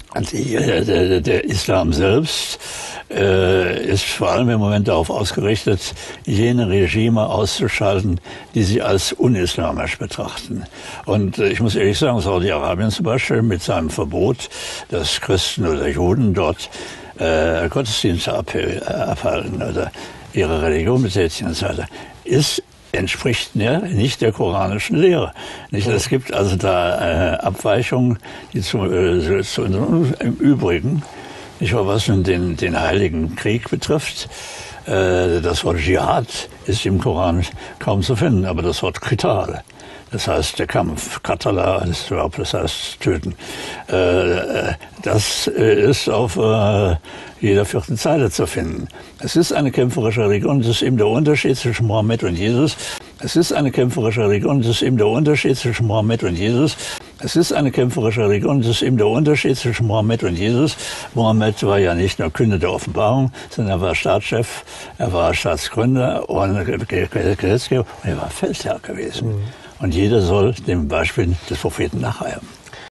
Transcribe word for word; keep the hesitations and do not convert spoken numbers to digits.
Die, der, der Islam selbst äh, ist vor allem im Moment darauf ausgerichtet, jene Regime auszuschalten, die sie als unislamisch betrachten. Und äh, ich muss ehrlich sagen, Saudi-Arabien zum Beispiel mit seinem Verbot, dass Christen oder Juden dort äh, Gottesdienste abhalten oder ihre Religion betätigen und so weiter, ist entspricht ja, nicht der koranischen Lehre. Nicht? Es gibt also da äh, Abweichungen, die zu, äh, zu im Übrigen, nicht wahr, was nun den, den Heiligen Krieg betrifft, äh, das Wort Dschihad ist im Koran kaum zu finden, aber das Wort Qital, das heißt der Kampf, Qatala, das heißt töten, äh, das ist auf äh, jeder vierten Zeile zu finden. Es ist eine kämpferische Religion, das ist eben der Unterschied zwischen Mohammed und Jesus. Es ist eine kämpferische Religion, das ist eben der Unterschied zwischen Mohammed und Jesus. Es ist eine kämpferische Religion, das ist eben der Unterschied zwischen Mohammed und Jesus. Mohammed war ja nicht nur Künder der Offenbarung, sondern er war Staatschef, er war Staatsgründer und Gesetzgeber und er war Feldherr gewesen. Mhm. Und jeder soll dem Beispiel des Propheten nacheifern.